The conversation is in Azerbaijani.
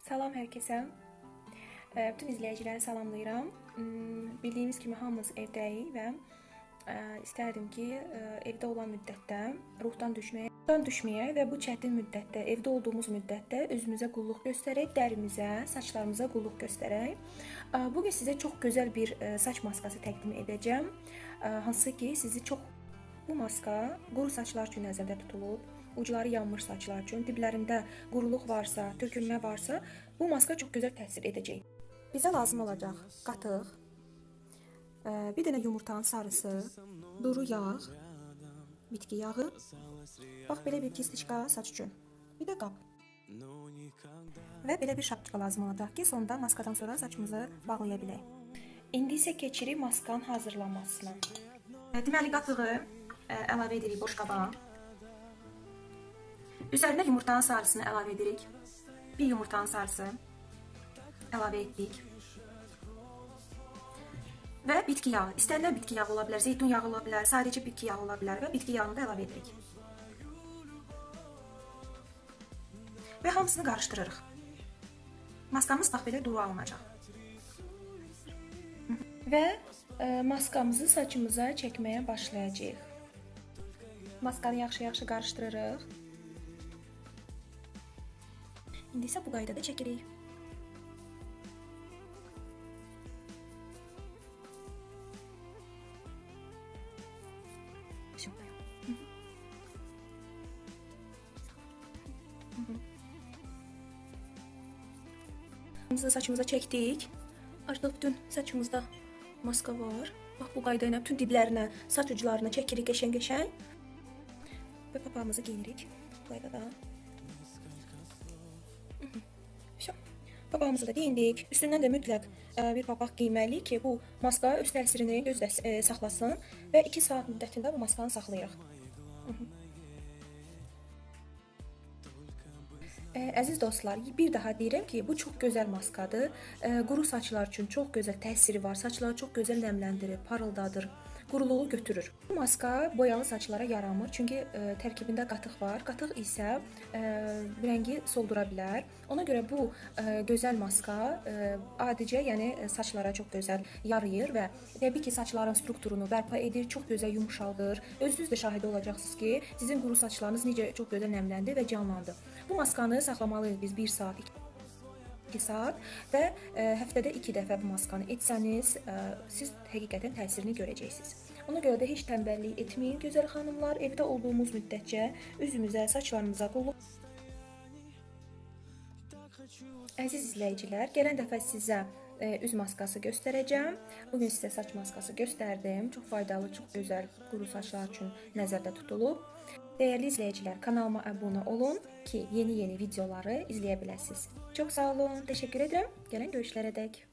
Salam hər kəsə. Bütün izləyiciləri salamlayıram. Bildiyimiz kimi hamımız evdəyik və istərdim ki, evdə olan müddətdə ruhdan düşməyə və bu çətin müddətdə, evdə olduğumuz müddətdə özümüzə qulluq göstərək, dərimizə, saçlarımıza qulluq göstərək. Bugün sizə çox gözəl bir saç maskası təqdim edəcəm. Hansı ki, bu maska quru saçlar üçün nəzərdə tutulub. Ucları yanmış saçlar üçün, diblərində quruluq varsa, tökülmə varsa, bu maska çox gözəl təsir edəcək. Bizə lazım olacaq qatıq, bir dənə yumurtanın sarısı, duru yağ, bitki yağı, bax belə bir kistiçka saç üçün, bir də qab. Və belə bir şapçıqa lazım olacaq ki, sonda maskadan sonra saçımızı bağlaya bilək. İndi isə keçirik maskanın hazırlanmasına. Deməli, qatığı əlavə edirik boş qaba. Üzərinə yumurtanın sarısını əlavə edirik. Bir yumurtanın sarısı əlavə etdik. Və bitki yağı. İstənilən bitki yağı ola bilər, zeytun yağı ola bilər, sadəcə bitki yağı ola bilər və bitki yağını da əlavə edirik. Və hamısını qarışdırırıq. Maskamız bax belə duru alınacaq. Və maskamızı saçımıza çəkməyə başlayacağıq. Maskanı yaxşı-yaxşı qarışdırırıq. İndi isə bu qaydada çəkirik. Saçımıza çəkdik. Artıq bütün saçımızda maska var. Bax bu qayda ilə bütün diblərinə, saç uclarına çəkirik qəşəng-qəşəng. Və papağımızı geyinirik bu qaydada. Papağımızı da geyindik. Üstündən də mütləq bir papaq giyməliyik ki, bu maska öz təsirini saxlasın və 2 saat müddətində bu maskanı saxlayırıq. Əziz dostlar, bir daha deyirəm ki, bu çox gözəl maskadır. Quru saçlar üçün çox gözəl təsiri var. Saçları çox gözəl nəmləndirir, parıldadır, quruluğu götürür. Bu maska boyalı saçlara yaramır, çünki tərkibində qatıq var. Qatıq isə rəngi soldura bilər. Ona görə bu gözəl maska adicə, yəni saçlara çox gözəl yarayır və təbii ki, saçların strukturunu bərpa edir, çox gözəl yumşaldır. Özünüz də şahidi olacaqsınız ki, sizin quru saçlarınız necə çox gözəl nəmləndi və canlandı. Bu maskanı saxlamalıyıq biz 1 saat, 2 saat və həftədə 2 dəfə bu maskanı etsəniz, siz həqiqətən təsirini görəcəksiniz. Ona görə də heç tənbəllik etməyin, gözəl xanımlar, evdə olduğumuz müddətcə üzümüzə, saçlarımıza qulluq. Əziz izləyicilər, gələn dəfə sizə üz maskası göstərəcəm. Bugün sizə saç maskası göstərdim. Çox faydalı, çox gözəl quru saçlar üçün nəzərdə tutulub. Dəyərli izləyicilər, kanalıma abunə olun ki, yeni videoları izləyə biləsiniz. Çox sağ olun, təşəkkür edirəm. Gələn görüşlərə dək.